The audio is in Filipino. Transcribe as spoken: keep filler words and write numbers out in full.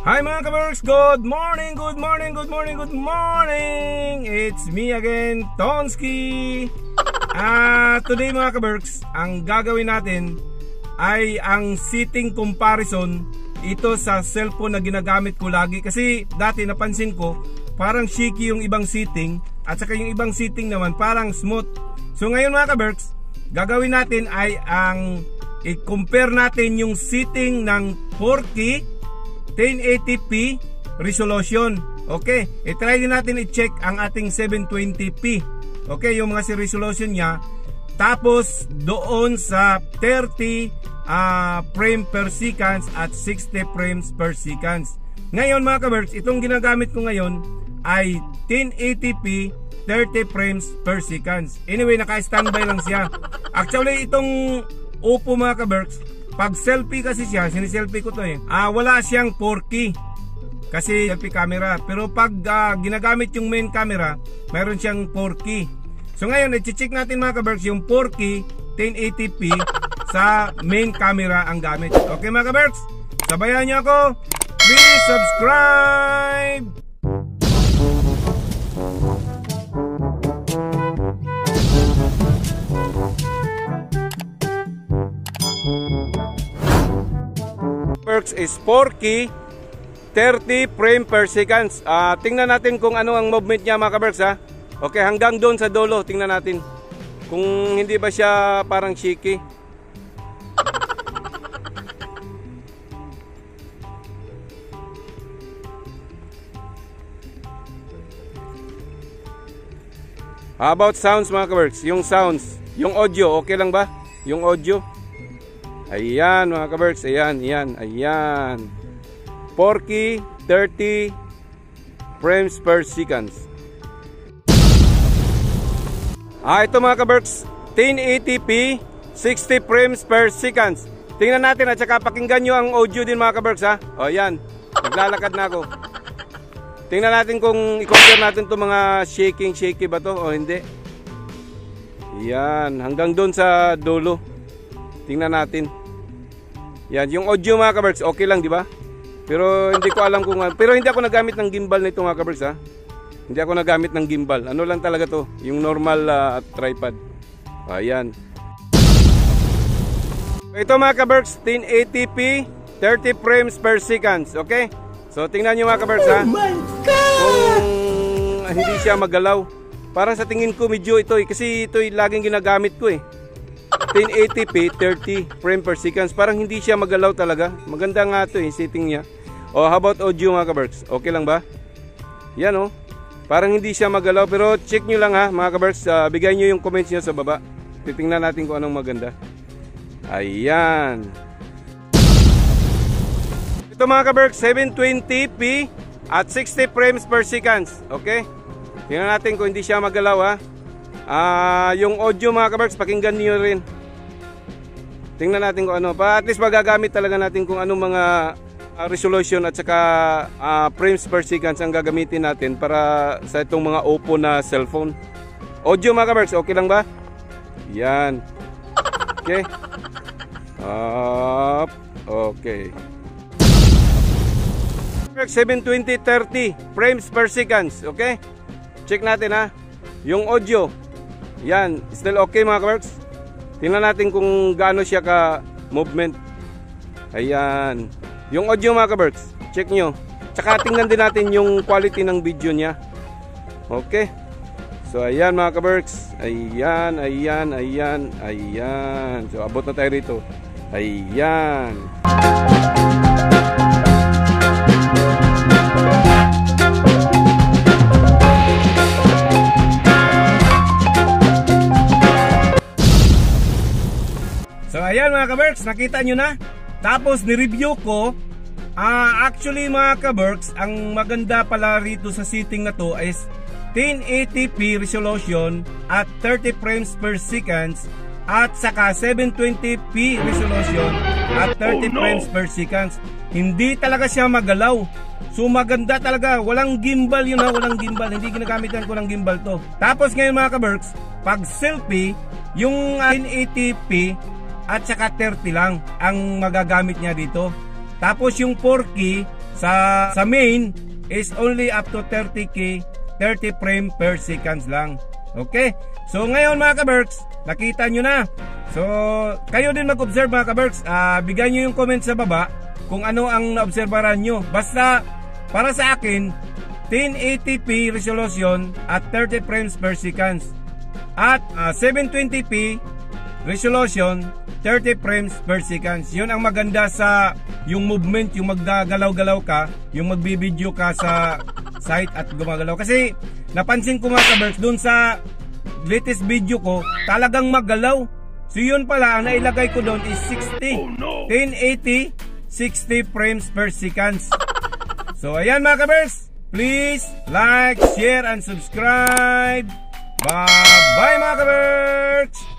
Hi mga kaberks! Good morning, good morning, good morning, good morning! It's me again, Tonsky! Ah, today mga kaberks, ang gagawin natin ay ang sitting comparison ito sa cellphone na ginagamit ko lagi. Kasi dati napansin ko, parang shaky yung ibang sitting at saka yung ibang sitting naman parang smooth. So ngayon mga kaberks, gagawin natin ay ang i-compare natin yung sitting ng four K ten eighty p resolution. Okay, i-try din natin i-check ang ating seven twenty p. Okay, yung mga si resolution niya. Tapos doon sa thirty uh, frame per seconds at sixty frames per seconds. Ngayon mga kaberks, itong ginagamit ko ngayon ay ten eighty p thirty frames per seconds. Anyway, naka-standby lang siya. Actually, itong Oppo mga kaberks, pag selfie kasi siya, siniselfie ko to eh, ah, wala siyang four K kasi selfie camera. Pero pag uh, ginagamit yung main camera, mayroon siyang four K. So ngayon, i-check natin mga kaberks yung four K ten eighty p sa main camera ang gamit. Okay mga kaberks, sabayan niyo ako. Please subscribe! Is four K thirty frame per seconds. uh, Tingnan natin kung ano ang movement niya mga kaberks ha. Okay, hanggang doon sa dulo, tingnan natin kung hindi ba siya parang shaky. How about sounds mga kaberks? Yung sounds, yung audio, okay lang ba? Yung audio, ayan mga kaberks, ayan, ayan, ayan. four K thirty frames per seconds. Ah, ito mga kaberks, ten eighty p sixty frames per seconds. Tingnan natin at saka pakinggan nyo ang audio din mga kaberks ha. O ayan, naglalakad na ako. Tingnan natin kung i-compare natin to mga shaking, shaky ba to o hindi. Ayan, hanggang doon sa dulo. Tingnan natin. Yan, yung audio mga kaberks, okay lang, di ba? Pero hindi ko alam kung, pero hindi ako nagamit ng gimbal nito mga kaberks ha. Hindi ako nagamit ng gimbal. Ano lang talaga to, yung normal uh, tripod. Ayan. Ito mga kaberks, ten eighty p thirty frames per seconds, okay? So tingnan niyo mga kaberks ha. Oh my God! Kung hindi siya magalaw. Parang sa tingin ko medyo ito eh, kasi ito yung laging ginagamit ko eh. ten eighty p thirty frame per seconds, parang hindi siya magalaw talaga. Maganda nga ito eh, setting niya. O how about audio mga kaberks, okay lang ba? Yan o, parang hindi siya magalaw. Pero check nyo lang ha mga kaberks, uh, bigay nyo yung comments nyo sa baba. Titingnan natin kung anong maganda. Ayan. Ito mga kaberks, seven twenty p at sixty frames per seconds. Okay, tingnan natin kung hindi siya magalaw ha. Uh, yung audio mga kaberks, pakinggan niyo rin. Tingnan natin kung ano, pa at least magagamit talaga natin kung anong mga uh, resolution at saka uh, frames per seconds ang gagamitin natin para sa itong mga Oppo na cellphone. Audio mga kaberks, okay lang ba? Yan. Okay. Up. Okay. seven twenty thirty frames per seconds. Okay. Check natin ha. Yung audio, yan, still okay mga kaberks. Tingnan natin kung gaano siya ka movement. Ayan. Yung audio mga kaberks, check nyo. Tsaka tingnan din natin yung quality ng video niya. Okay. So ayan mga kaberks. Ayan, ayan, ayan, ayan. So abot na tayo rito. Ayan. So ayan mga kaberks, nakita nyo na. Tapos ni-review ko. uh, Actually mga kaberks, ang maganda pala rito sa setting na to is ten eighty p resolution at thirty frames per seconds at saka seven twenty p resolution at thirty oh, no. frames per seconds. Hindi talaga siya magalaw. So maganda talaga. Walang gimbal yun ha, walang gimbal. Hindi ginagamitan ko ng gimbal to. Tapos ngayon mga kaberks, pag selfie, yung ten eighty p at saka thirty lang ang magagamit niya dito. Tapos yung four K sa sa main is only up to thirty K, thirty frame per seconds lang. Okay? So ngayon mga ka-Berks, nakita nyo na. So kayo din mag-observe mga ka-Berks. Uh, bigyan nyo yung comment sa baba kung ano ang naobserbaran nyo. Basta para sa akin, ten eighty p resolution at thirty frames per seconds. At uh, seven twenty p resolution, thirty frames per seconds. Yun ang maganda sa yung movement, yung maggagalaw-galaw ka, yung magbibideo ka sa site at gumagalaw. Kasi napansin ko mga ka-Berks, dun sa latest video ko, talagang magalaw. So yun pala, ang nailagay ko doon is sixty. Oh, no. ten eighty, sixty frames per seconds. So ayan mga ka-Berks, please like, share, and subscribe. Bye bye mga ka-Berks.